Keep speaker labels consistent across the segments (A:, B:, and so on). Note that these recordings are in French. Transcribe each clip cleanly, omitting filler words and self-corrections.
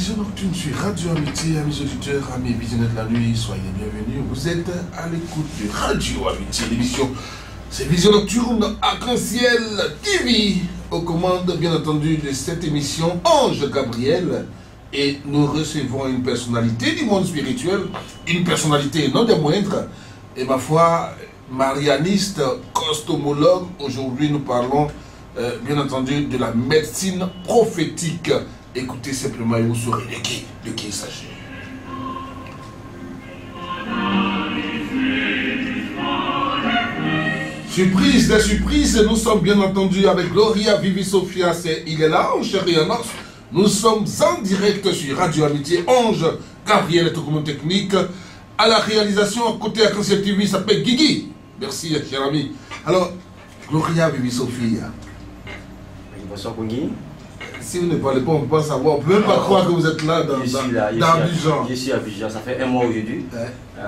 A: Vision nocturne sur Radio Amitié, amis auditeurs, amis visionnaires de la nuit, soyez bienvenus. Vous êtes à l'écoute de Radio Amitié, l'émission. C'est Vision nocturne, Arc-en-Ciel TV, aux commandes bien entendu de cette émission, Ange Gabriel. Et nous recevons une personnalité du monde spirituel, une personnalité non des moindres, et ma foi, marianiste, cosmologue. Aujourd'hui nous parlons bien entendu de la médecine prophétique. Écoutez simplement et vous saurez de qui il s'agit. Surprise des surprises, nous sommes bien entendu avec Gloria Vivi Sophia, il est là, on chérit un os. Nous sommes en direct sur Radio Amitié, Ange Gabriel est au commande technique. À la réalisation, à côté à Arc-en-Ciel TV, il s'appelle Guigui. Merci, cher ami. Alors, Gloria Vivi Sophia.
B: Bonsoir, Guigui.
A: Si vous ne parlez pas, on ne peut pas savoir. On ne peut même pas croire que vous êtes là dans Abidjan.
B: Je suis à Abidjan, ça fait un mois aujourd'hui. Ouais.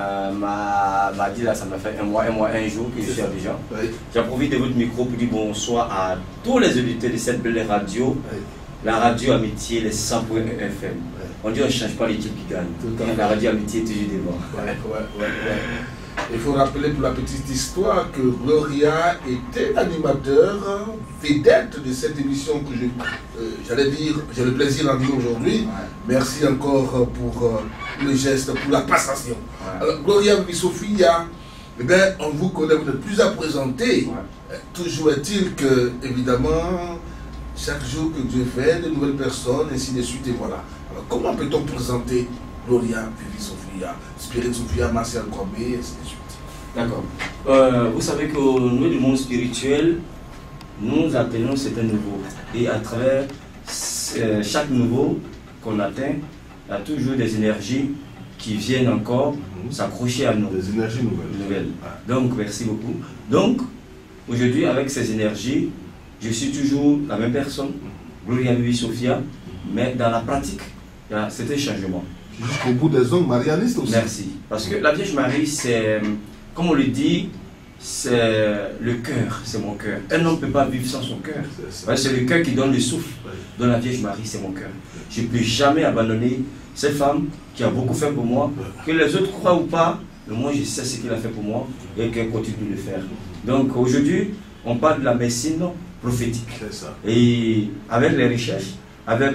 B: M'a dit là, ça m'a fait un mois, un jour que je suis à Abidjan. Ouais. J'en profite de votre micro pour dire bonsoir à tous les auditeurs de cette belle radio. Ouais. La radio Amitié, les 100.1 FM. Ouais. On dit on ne change pas l'équipe qui gagne. La radio Amitié est toujours devant.
A: Ouais. Il faut rappeler pour la petite histoire que Gloria était animateur vedette de cette émission que j'allais dire, j'ai le plaisir d'en dire aujourd'hui. Ouais. Merci encore pour le geste, pour la passation. Ouais. Alors, Gloria Vivi Sophia, eh bien, on vous connaît, vous n'êtes plus à présenter. Ouais. Toujours est-il que, évidemment, chaque jour que Dieu fait, de nouvelles personnes, ainsi de suite, et voilà. Alors, comment peut-on présenter Gloria Vivi Sophia, Spirit Sophia, Martial Kwame, et ainsi de suite?
B: D'accord. Vous savez qu'au niveau du monde spirituel, nous atteignons certains niveaux. Et à travers chaque niveau qu'on atteint, il y a toujours des énergies qui viennent encore s'accrocher à nous.
A: Des énergies nouvelles.
B: Donc, merci beaucoup. Donc, aujourd'hui, avec ces énergies, je suis toujours la même personne, Gloria Vivi Sophia, mais dans la pratique, il y a cet changement.
A: Jusqu'au bout des ongles, marianiste aussi.
B: Merci. Parce que la Vierge Marie, c'est, comme on le dit, c'est le cœur, c'est mon cœur. Un homme ne peut pas vivre sans son cœur. C'est le cœur qui donne le souffle. Dans la Vierge Marie, c'est mon cœur. Je ne peux jamais abandonner cette femme qui a beaucoup fait pour moi. Que les autres croient ou pas, mais moi je sais ce qu'elle a fait pour moi et qu'elle continue de le faire. Donc aujourd'hui, on parle de la médecine prophétique.
A: Ça.
B: Et avec les recherches, avec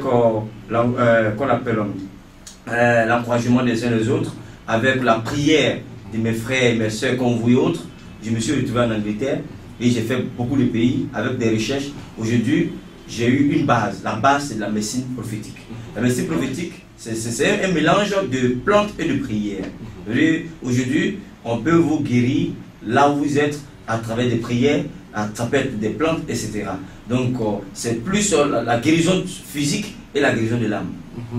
B: qu'on appelle l'encouragement des uns des autres, avec la prière de mes frères et mes soeurs comme vous et autres, je me suis retrouvé en Angleterre et j'ai fait beaucoup de pays avec des recherches. Aujourd'hui, j'ai eu une base. La base, c'est de la médecine prophétique. La médecine prophétique, c'est un mélange de plantes et de prières. Aujourd'hui, on peut vous guérir là où vous êtes à travers des prières, à travers des plantes, etc. Donc, c'est plus la guérison physique et la guérison de l'âme.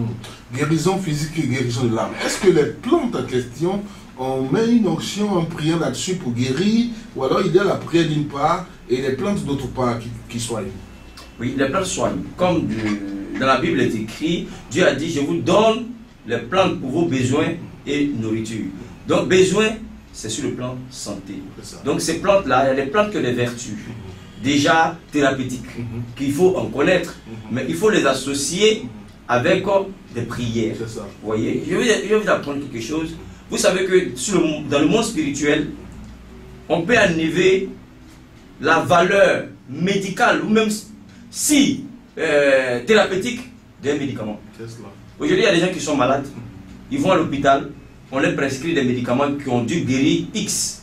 A: Guérison physique et guérison de l'âme. Est-ce que les plantes en question, on met une onction en priant là-dessus pour guérir, ou alors il y a la prière d'une part et les plantes d'autre part qui soignent?
B: Oui, les plantes soignent. Comme dans la Bible est écrit, Dieu a dit, je vous donne les plantes pour vos besoins et nourriture. Donc, besoin, c'est sur le plan santé. Donc, ces plantes-là, il y a des plantes qui ont des vertus. Déjà thérapeutiques, qu'il faut en connaître, mais il faut les associer avec des prières. Vous voyez, je vais vous apprendre quelque chose. Vous savez que dans le monde spirituel, on peut enlever la valeur médicale ou même si thérapeutique d'un médicament. Aujourd'hui, il y a des gens qui sont malades, ils vont à l'hôpital, on leur prescrit des médicaments qui ont dû guérir X.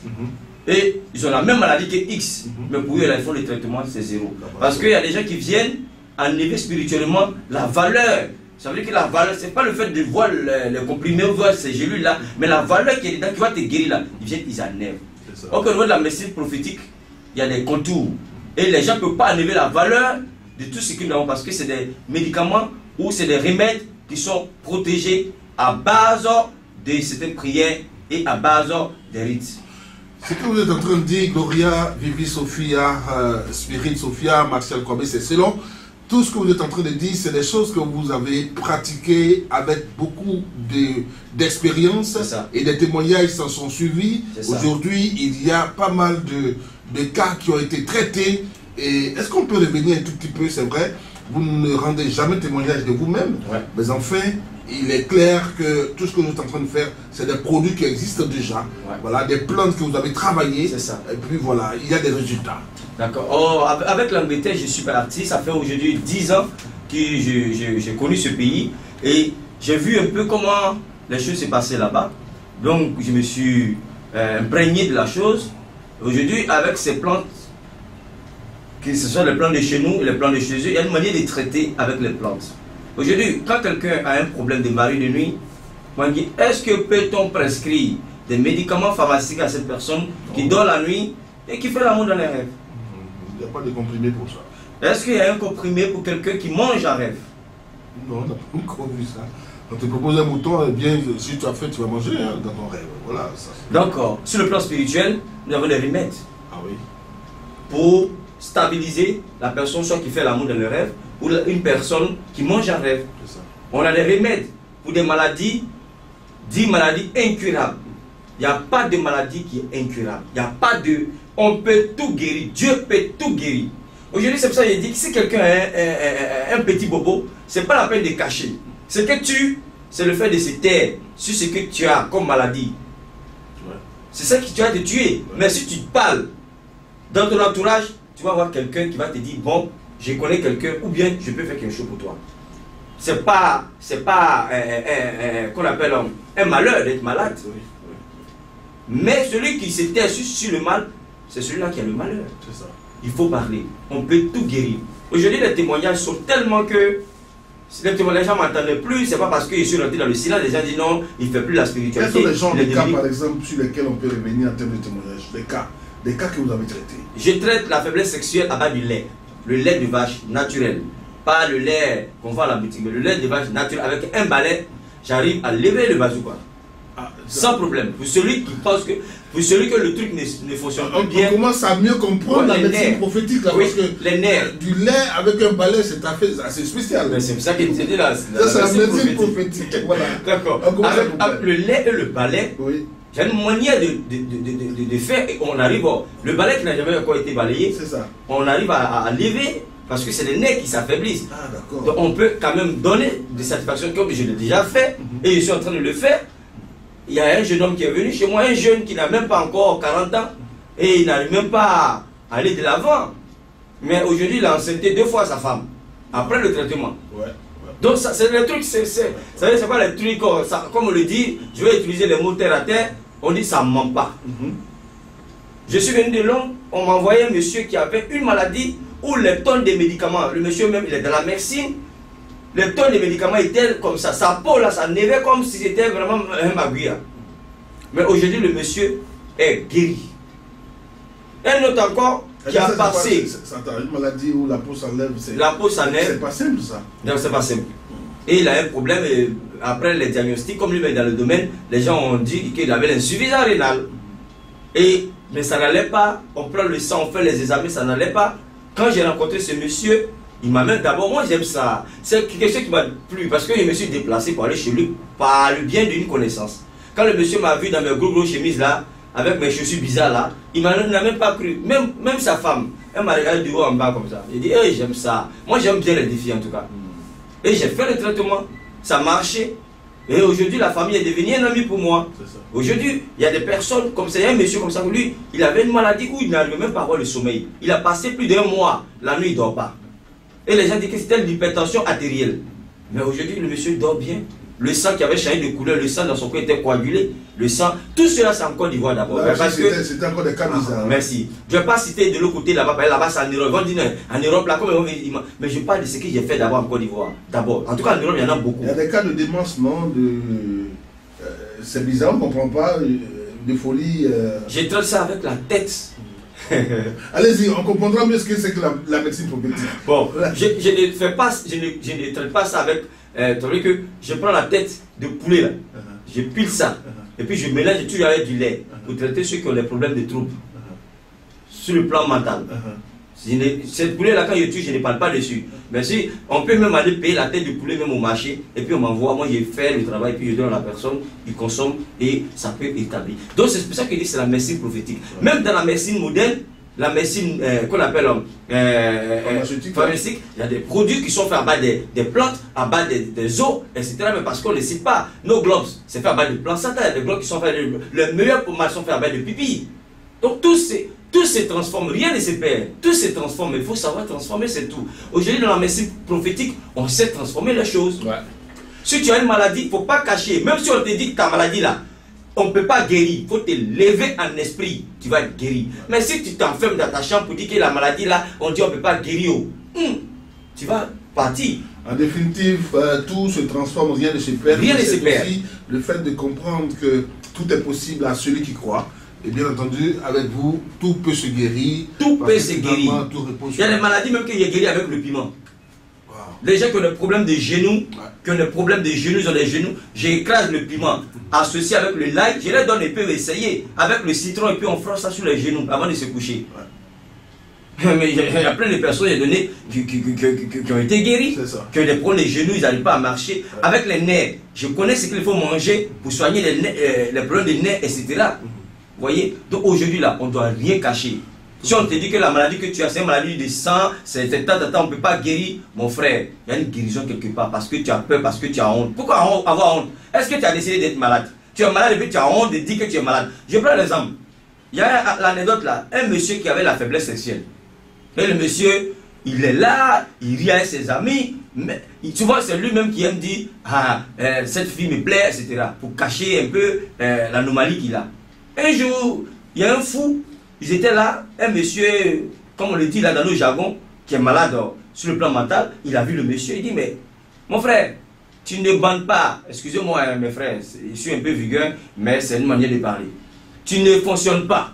B: Et ils ont la même maladie que X, mais pour eux, ils font le traitement, c'est zéro. Parce qu'il y a des gens qui viennent enlever spirituellement la valeur. Ça veut dire que la valeur, ce n'est pas le fait de voir les comprimés ou voir ces gélules-là, mais la valeur qui est dedans, qui va te guérir là, ils viennent, ils enlèvent. Donc au niveau de la médecine prophétique, il y a des contours. Et les gens ne peuvent pas enlever la valeur de tout ce que nous avons, parce que c'est des médicaments ou c'est des remèdes qui sont protégés à base de certaines prières et à base des rites.
A: Ce que vous êtes en train de dire, Gloria Vivi Sophia, Spirit Sophia, Martial Kwame, c'est selon tout ce que vous êtes en train de dire, c'est des choses que vous avez pratiquées avec beaucoup d'expérience et des témoignages s'en sont suivis. Aujourd'hui, il y a pas mal de cas qui ont été traités. Et est-ce qu'on peut revenir un tout petit peu, c'est vrai, vous ne rendez jamais témoignage de vous-même, mais enfin, il est clair que tout ce que nous sommes en train de faire, c'est des produits qui existent déjà.
B: Ouais.
A: Voilà, des plantes que vous avez travaillées.
B: C'est ça.
A: Et puis voilà, il y a des résultats.
B: D'accord. Oh, avec l'Angleterre, je suis parti. Ça fait aujourd'hui 10 ans que j'ai connu ce pays. Et j'ai vu un peu comment les choses se passaient là-bas. Donc, je me suis imprégné de la chose. Aujourd'hui, avec ces plantes, que ce soit les plantes de chez nous et les plantes de chez eux, il y a une manière de traiter avec les plantes. Aujourd'hui, quand quelqu'un a un problème de mari de nuit, on dit, est-ce que peut-on prescrire des médicaments pharmaceutiques à cette personne qui dort la nuit et qui fait l'amour dans les rêves?
A: Il n'y a pas de comprimé pour ça.
B: Est-ce qu'il y a un comprimé pour quelqu'un qui mange en rêve?
A: Non, on n'a pas encore vu ça. On te propose un mouton, eh bien, si tu as faim, tu vas manger hein, dans ton rêve. Voilà.
B: D'accord. Sur le plan spirituel, nous avons des remèdes.
A: Ah oui.
B: Pour stabiliser la personne, soit qui fait l'amour dans le rêve, ou une personne qui mange en rêve.
A: C'est ça.
B: On a des remèdes pour des maladies, 10 maladies incurables. Il n'y a pas de maladie qui est incurable. Il n'y a pas de... On peut tout guérir. Dieu peut tout guérir. Aujourd'hui, c'est pour ça que je dis que si quelqu'un a un petit bobo, ce n'est pas la peine de cacher. Ce que tu, c'est le fait de se taire sur ce que tu as comme maladie.
A: Ouais.
B: C'est ça qui tu vas te tuer.
A: Ouais.
B: Mais si tu parles dans ton entourage, tu vas avoir quelqu'un qui va te dire, bon, je connais quelqu'un, ou bien je peux faire quelque chose pour toi. C'est pas qu'on appelle un malheur d'être malade.
A: Oui.
B: Mais celui qui se tait sur le mal, c'est celui-là qui a le malheur.
A: C'est ça.
B: Il faut parler. On peut tout guérir. Aujourd'hui, les témoignages sont tellement que les témoignages ne m'entendaient plus. C'est pas parce que je suis rentré dans le silence, les gens disent non, il ne fait plus la spiritualité.
A: Quels sont les genres de cas,
B: devenu...
A: par exemple, sur lesquels on peut revenir en termes de témoignages? Des cas que vous avez traités.
B: Je traite la faiblesse sexuelle à base du lait. Le lait de vache naturel. Pas le lait qu'on vend à la boutique, mais le lait de vache naturel. Avec un balai, j'arrive à lever le bazooka.
A: Ah,
B: sans problème. Pour celui qui pense que, pour celui que le truc ne fonctionne pas bien.
A: On commence à mieux comprendre la médecine prophétique là,
B: oui,
A: parce que
B: les nerfs.
A: Du lait avec un balai, c'est assez spécial.
B: C'est pour ça qu'il dit là.
A: Ça, c'est la médecine prophétique. Voilà.
B: D'accord. Avec le lait et le balai, oui. J'ai une manière de faire et on arrive. Le balai qui n'a jamais encore été balayé, c'est ça. On arrive à lever. Parce que c'est les nerfs qui s'affaiblissent.
A: Ah, d'accord.
B: Donc on peut quand même donner des satisfactions comme je l'ai déjà fait et je suis en train de le faire. Il y a un jeune homme qui est venu chez moi, un jeune qui n'a même pas encore 40 ans et il n'arrive même pas à aller de l'avant. Mais aujourd'hui, il a enceinté 2 fois sa femme après le traitement. Ouais. Donc c'est le truc, c'est pas les trucs comme on le dit, je vais utiliser les mots terre à terre, on dit ça ne ment pas. Je suis venu de Londres, on m'a envoyé un monsieur qui avait une maladie où les tonnes de médicaments, le monsieur même il est dans la médecine, les tonnes de médicaments étaient comme ça, sa peau là, ça nevait comme si c'était vraiment un magouilla. Mais aujourd'hui le monsieur est guéri. Un autre encore qui a passé.
A: Ça une maladie où la peau s'enlève.
B: La peau s'enlève.
A: C'est pas simple ça.
B: Non, c'est pas simple. Et il a un problème, et après les diagnostics, comme lui est dans le domaine, les gens ont dit qu'il avait l'insuffisance rénale. Mais ça n'allait pas, on prend le sang, on fait les examens, ça n'allait pas. Quand j'ai rencontré ce monsieur, il m'a même d'abord, moi j'aime ça. C'est quelque chose qui m'a plu parce que je me suis déplacé pour aller chez lui par le bien d'une connaissance. Quand le monsieur m'a vu dans mes gros chemises là, avec mes chaussures bizarres là, il n'a même pas cru. Même sa femme, elle m'a regardé du haut en bas comme ça. Il dit, hey, j'aime ça. Moi j'aime bien les défis en tout cas. Et j'ai fait le traitement, ça marchait. Et aujourd'hui, la famille est devenue un ami pour moi. Aujourd'hui, il y a des personnes comme ça, il y a un monsieur comme ça, lui, il avait une maladie où il n'arrivait même pas à avoir le sommeil. Il a passé plus d'1 mois, la nuit il ne dort pas. Et les gens disent que c'était l'hypertension artérielle. Mais aujourd'hui, le monsieur dort bien. Le sang qui avait changé de couleur, le sang dans son corps était coagulé. Le sang, tout cela c'est en Côte d'Ivoire d'abord.
A: C'était encore des cas bizarres.
B: Merci. Je ne vais pas citer de l'autre côté là-bas, là-bas c'est en Europe. On dit en Europe, là, mais je parle de ce que j'ai fait d'abord en Côte d'Ivoire. D'abord. En tout cas, en Europe, il y en a beaucoup.
A: Il y a des cas de démence, non? C'est bizarre, on ne comprend pas. De folie.
B: Je traite ça avec la tête.
A: Allez-y, on comprendra mieux ce que c'est que la médecine prophétique.
B: Bon, je ne traite pas ça avec. Tu vois que je prends la tête de poulet là, je pile ça, et puis je mélange toujours avec du lait pour traiter ceux qui ont des problèmes de troubles sur le plan mental. Cette poulet là, quand je tue, je ne parle pas dessus. Mais si on peut même aller payer la tête de poulet même au marché, et puis on m'envoie, moi j'ai fait le travail, et puis je donne à la personne, il consomme et ça peut établir. Donc c'est pour ça que je dis c'est la médecine prophétique. Même dans la médecine moderne, la médecine qu'on appelle pharmaceutique, il y a des produits qui sont faits à base des plantes, à base des eaux, etc. Mais parce qu'on ne cite pas, nos globes, c'est fait à base de placenta, les globes qui sont faits, le meilleur pommade sont faits à base de pipi. Donc tout se transforme, rien ne se perd, tout se transforme, il faut savoir transformer, c'est tout. Aujourd'hui dans la médecine prophétique, on sait transformer les choses. Ouais. Si tu as une maladie, il ne faut pas cacher, même si on te dit que ta maladie là, on ne peut pas guérir, il faut te lever en esprit, tu vas être guéri. Mais si tu t'enfermes dans ta chambre pour dire que la maladie là, on dit on ne peut pas guérir, tu vas partir.
A: En définitive, tout se transforme, rien ne se perd.
B: Rien ne se perd.
A: Aussi le fait de comprendre que tout est possible à celui qui croit. Et bien entendu, avec vous, tout peut se guérir.
B: Tout peut se guérir. Il y a des maladies même qui sont guéries avec le piment. Wow. Les gens qui ont des problèmes de genoux, ils ont des genoux, j'écrase le piment associé avec le lait, je leur donne, ils peuvent essayer avec le citron et puis on frotte ça sur les genoux avant de se coucher. Ouais. Mais il y a plein de personnes qui ont été guéries, qui ont des problèmes de genoux, ils n'arrivent pas à marcher. Ouais. Avec les nerfs, je connais ce qu'il faut manger pour soigner les problèmes de nerfs, etc. Vous voyez? Donc aujourd'hui là, on ne doit rien cacher. Si on te dit que la maladie que tu as, c'est une maladie de sang, on ne peut pas guérir, mon frère, il y a une guérison quelque part parce que tu as peur, parce que tu as honte. Pourquoi avoir honte? Est-ce que tu as décidé d'être malade? Tu es malade et puis tu as honte de dire que tu es malade. Je prends l'exemple. Il y a l'anecdote là, un monsieur qui avait la faiblesse sexuelle. Et le monsieur, il est là, il rit avec ses amis, mais tu vois, c'est lui-même qui aime dire, cette fille me plaît, etc. Pour cacher un peu l'anomalie qu'il a. Un jour, il y a un fou, ils étaient là, un monsieur, comme on le dit là dans nos jargons, qui est malade sur le plan mental, il a vu le monsieur, il dit, mais mon frère, tu ne bandes pas, excusez-moi mes frères, je suis un peu vulgaire, mais c'est une manière de parler. Tu ne fonctionnes pas.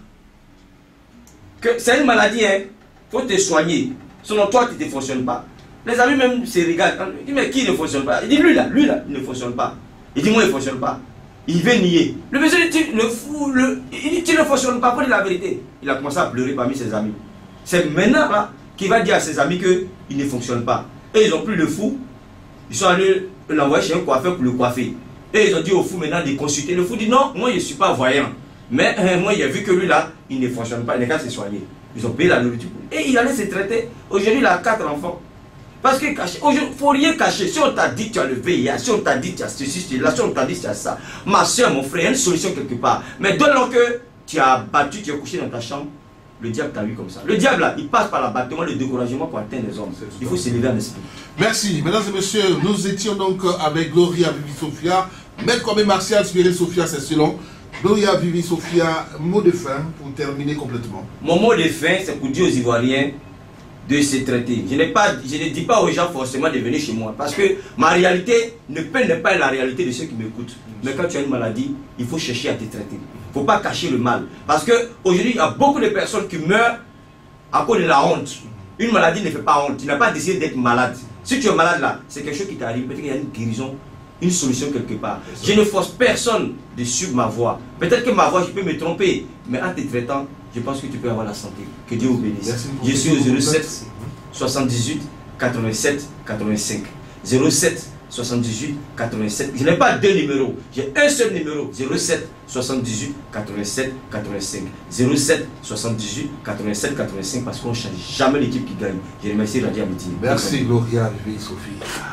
B: C'est une maladie, il faut te soigner. Selon toi, tu ne fonctionnes pas. Les amis même se regardent, ils disent, mais qui ne fonctionne pas? Il dit, lui là, il ne fonctionne pas. Il dit, moi, il ne fonctionne pas. Il veut nier. Le monsieur dit, le fou, il dit, tu ne fonctionnes pas, pour dire la vérité. Il a commencé à pleurer parmi ses amis. C'est maintenant là qu'il va dire à ses amis qu'il ne fonctionne pas. Et ils ont pris le fou, ils sont allés l'envoyer chez un coiffeur pour le coiffer. Et ils ont dit au fou maintenant de consulter. Le fou dit, non, moi je ne suis pas voyant. Mais moi j'ai vu que lui là, il ne fonctionne pas, il n'est qu'à se soigner. Ils ont payé la nourriture. Et il allait se traiter. Aujourd'hui il a 4 enfants. Parce que il ne faut rien cacher. Si on t'a dit que tu as le VIH, si on t'a dit que tu as ceci, si on t'a dit que tu as ça, ma soeur, mon frère, il y a une solution quelque part. Mais dès-lors que tu as battu, tu es couché dans ta chambre, le diable t'a vu comme ça. Le diable là, il passe par l'abattement, le découragement pour atteindre les hommes. Il faut s'élever en esprit.
A: Merci. Mesdames et messieurs, nous étions donc avec Gloria Vivi Sophia. Maître Kwame Martial, Spirit Sophia, c'est selon. Gloria Vivi Sophia, mot de fin pour terminer complètement. Mon
B: mot de fin, c'est pour dire aux Ivoiriens de se traiter. Je ne dis pas aux gens forcément de venir chez moi parce que ma réalité n'est pas la réalité de ceux qui m'écoutent. Mais quand tu as une maladie, il faut chercher à te traiter. Il ne faut pas cacher le mal. Parce qu'aujourd'hui, il y a beaucoup de personnes qui meurent à cause de la honte. Une maladie ne fait pas honte. Tu n'as pas décidé d'être malade. Si tu es malade là, c'est quelque chose qui t'arrive. Peut-être qu'il y a une guérison, une solution quelque part. Je ne force personne de suivre ma voie. Peut-être que ma voie, je peux me tromper. Mais en te traitant, je pense que tu peux avoir la santé. Que Dieu vous bénisse. Je suis au 07 78 87 85. 07 78 87. Je n'ai pas 2 numéros. J'ai un seul numéro. 07 78 87 85. 07 78 87 85 parce qu'on ne change jamais l'équipe qui gagne. Je remercie Radio Amitié.
A: Merci Gloria Vivi Sophie.